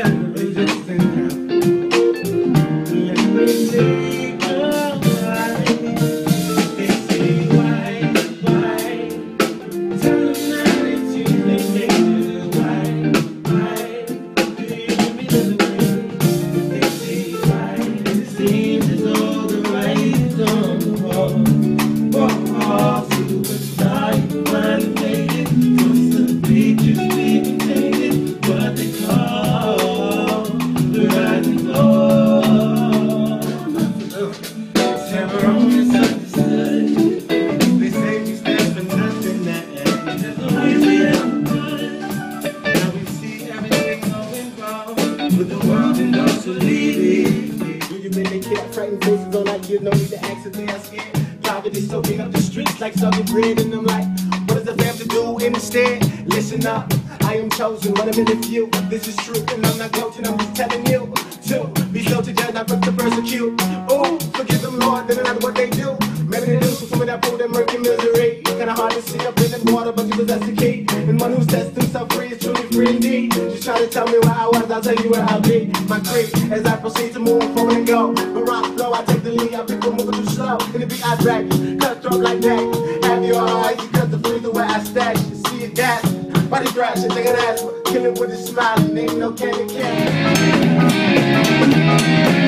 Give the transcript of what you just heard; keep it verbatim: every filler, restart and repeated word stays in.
You no need to ask if they are scared. Poverty soaking up the streets like soggy bread, and I'm like, what does a fam to do instead? Listen up, I am chosen, one of the few. This is true, and I'm not coaching, I'm just telling you to be slow to judge, not quick to persecute. Oh, forgive them, Lord, they don't know what they do. Maybe they do for some of that food and murky misery. Kinda hard to see up in the water, but you possess the key. And one who sets himself free is truly free indeed. Just try to tell me where I was, I'll tell you where I'll be. My creed, as I proceed to move forward and go. But rock flow, I take the lead, I people moving too slow. In the beat I drag, cut throat like that. Have you all eyes, you cut the free the way I stack. You see it gas, body thrashing, take an ass, kill it with a smile, and ain't no candy can.